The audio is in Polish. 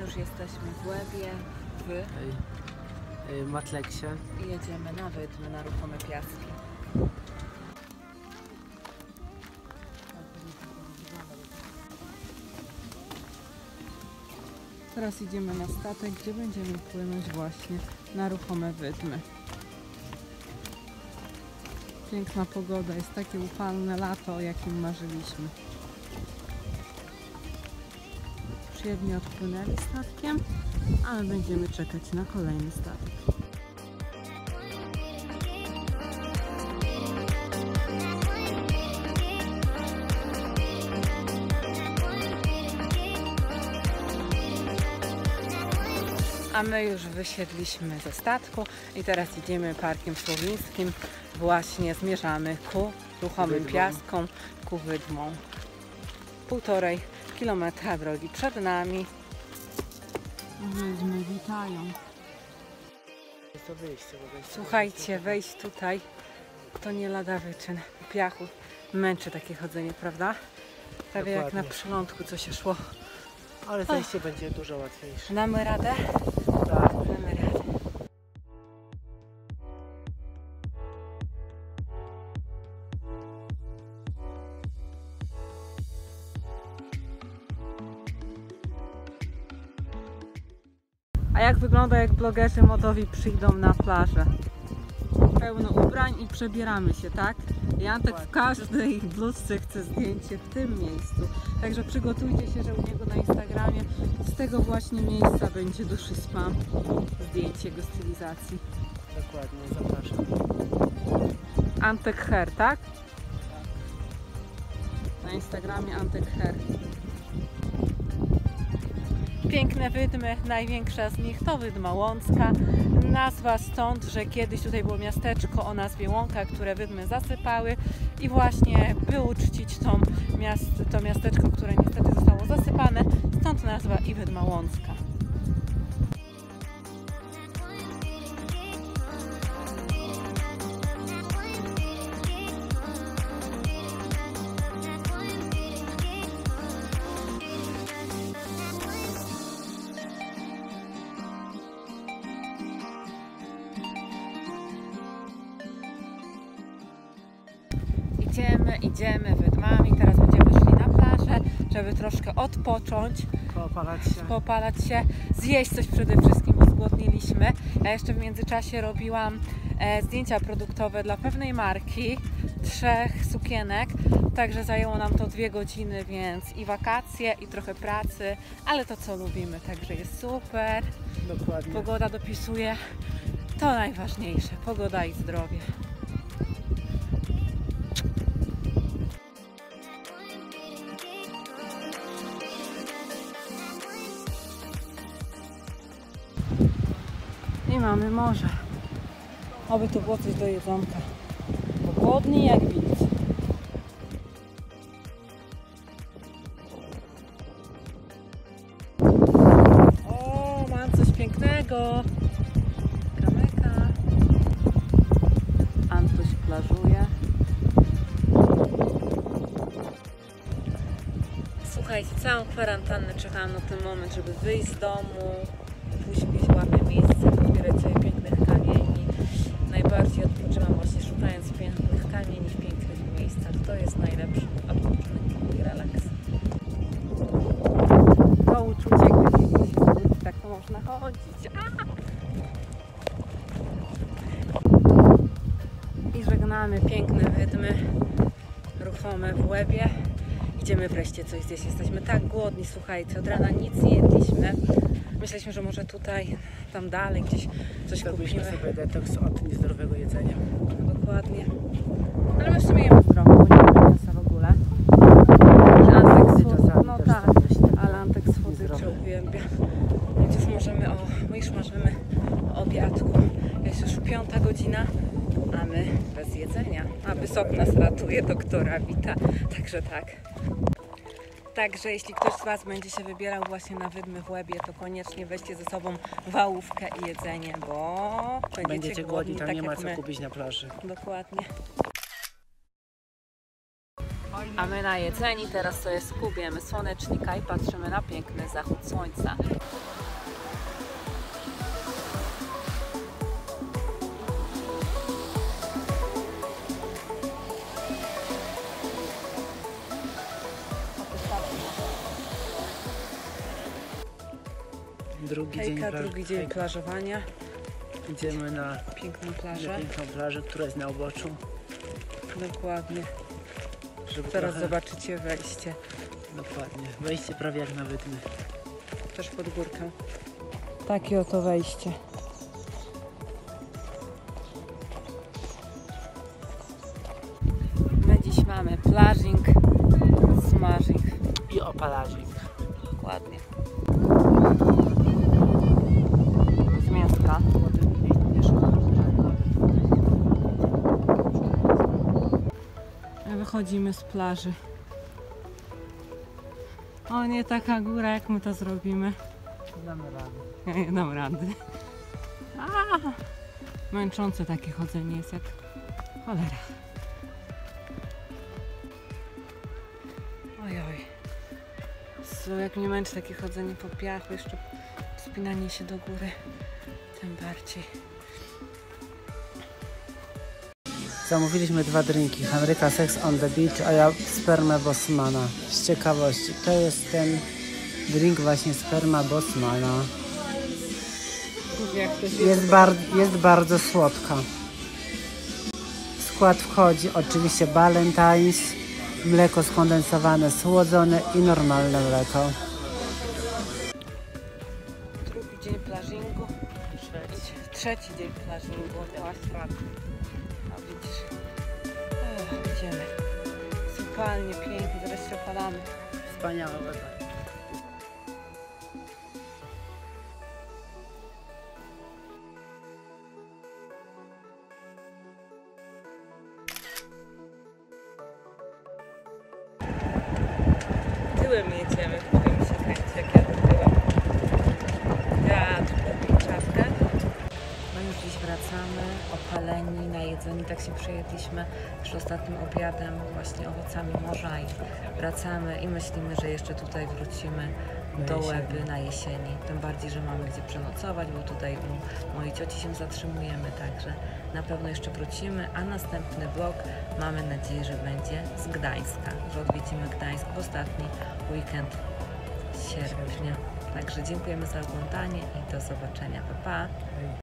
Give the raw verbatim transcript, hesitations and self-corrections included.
już jesteśmy w Łebie, w Ej, ej, Matleksie. i jedziemy na Wydmy, na ruchome piaski. Teraz idziemy na statek, gdzie będziemy płynąć właśnie na ruchome Wydmy. Piękna pogoda, jest takie upalne lato, o jakim marzyliśmy. Przyjemnie odpłynęli statkiem, ale będziemy czekać na kolejny statek. A my już wysiedliśmy ze statku i teraz idziemy parkiem słowińskim. Właśnie zmierzamy ku ruchomym Wydmom. piaskom, ku Wydmom. Półtorej kilometra drogi przed nami. Wydmy witają. Jest to wyjście, bo wejście Słuchajcie, wejść tutaj to nie lada wyczyn. Po piachu męczy takie chodzenie, prawda? Prawie jak na Dokładnie. przylądku co się szło. Ale zejście będzie dużo łatwiejsze. Damy radę? Tak. Damy radę. A jak wygląda, jak blogerzy modowi przyjdą na plażę? Pełno ubrań i przebieramy się, tak? Jantek w każdej bluzce chce zdjęcie w tym miejscu. Także przygotujcie się, że u niego na Instagramie z tego właśnie miejsca będzie duży spam. Zdjęcie jego stylizacji. Dokładnie, zapraszam. Antek Hair, tak? Na Instagramie Antek Hair. Piękne Wydmy, największa z nich to Wydma Łącka. Nazwa stąd, że kiedyś tutaj było miasteczko o nazwie Łąka, które Wydmy zasypały i właśnie by uczcić tą miast, to miasteczko, które niestety zostało zasypane, stąd nazwa i Wydma Łącka. Idziemy, idziemy Wydmami, teraz będziemy szli na plażę, żeby troszkę odpocząć, Poopalać się. popalać się, zjeść coś przede wszystkim, bo zgłodniliśmy. Ja jeszcze w międzyczasie robiłam e, zdjęcia produktowe dla pewnej marki, trzech sukienek, także zajęło nam to dwie godziny, więc i wakacje, i trochę pracy, ale to co lubimy, także jest super. Dokładnie. Pogoda dopisuje, to najważniejsze, pogoda i zdrowie. I mamy morze. Oby tu było coś do jedzonka. Bo głodni jak wilcy. O, mam coś pięknego. Kamyka. Antuś plażuje. Słuchajcie, całą kwarantannę czekałam na ten moment, żeby wyjść z domu, pójść gdzieś ładne miejsce, pozbierać sobie pięknych kamieni. Najbardziej odpoczywam właśnie szukając pięknych kamieni w pięknych miejscach. To jest najlepszy odpoczynek i relaks. To uczucie, gdy się zbudzi, tak to można chodzić. A! I żegnamy piękne Wydmy, ruchome w Łebie. Idziemy wreszcie coś zjeść. Jesteśmy tak głodni, słuchajcie, od rana nic nie jedliśmy. Myśleliśmy, że może tutaj, tam dalej gdzieś coś Zrobiliśmy kupimy. sobie detoks od niezdrowego jedzenia. Dokładnie. Ale my w sumie jemy zdrowo, bo nie mamy mięsa w ogóle. Antek z Czasami no też tak, sobie myślę, ale Antek z słodyczy niezdrowe. uwielbia. Więc już możemy o, my już marzymy o obiadku. Jest już piąta godzina, a my bez jedzenia. A wysok nas ratuje, doktora wita. Także tak. Także jeśli ktoś z Was będzie się wybierał właśnie na Wydmy w Łebie, to koniecznie weźcie ze sobą wałówkę i jedzenie, bo będziecie, Będziecie głodni, tam tak nie ma jak co my. kupić na plaży. Dokładnie. A my najedzeni teraz sobie skubiemy słonecznika i patrzymy na piękny zachód słońca. Drugi Hejka, dzień, plaż... drugi dzień Hejka. plażowania. Idziemy na Piękną plażę. na piękną plażę, która jest na uboczu. Dokładnie. Żeby Teraz trochę... zobaczycie wejście. Dokładnie. Wejście prawie jak na Wydmy. Też pod górkę. Takie oto wejście. My dziś mamy plażing, smażing. I opalazik. Dokładnie. Z mięska. Wychodzimy z plaży. O, nie taka góra, jak my to zrobimy. Damy radę. Ja nie dam rady. A, męczące takie chodzenie jest jak cholera. Oj, oj. So, jak mnie męczy takie chodzenie po piachu, jeszcze wspinanie się do góry, tym bardziej. Zamówiliśmy dwa drinki. Henryka Sex on the Beach, a ja spermę Bosmana. Z ciekawości, to jest ten drink właśnie sperma Bosmana. Jest, bar jest bardzo słodka. W skład wchodzi oczywiście Ballantines, mleko skondensowane, słodzone i normalne mleko. Drugi dzień plażingu. Trzeci. Trzeci dzień plażingu. Właśnie. A widzisz. Ech, idziemy. Zupełnie pięknie, teraz się opalamy. Wspaniała woda. Tyłem jedziemy, powiem się kręci, jak ja tyłem. Wiatr, czapkę. No już dziś wracamy, opaleni, najedzeni, tak się przejedliśmy już ostatnim obiadem, właśnie owocami morza i wracamy i myślimy, że jeszcze tutaj wrócimy Na do jesieni. Łeby na jesieni. Tym bardziej, że mamy gdzie przenocować, bo tutaj u mojej cioci się zatrzymujemy, także na pewno jeszcze wrócimy, a następny vlog mamy nadzieję, że będzie z Gdańska, że odwiedzimy Gdańsk w ostatni weekend sierpnia. Także dziękujemy za oglądanie i do zobaczenia. Pa, pa!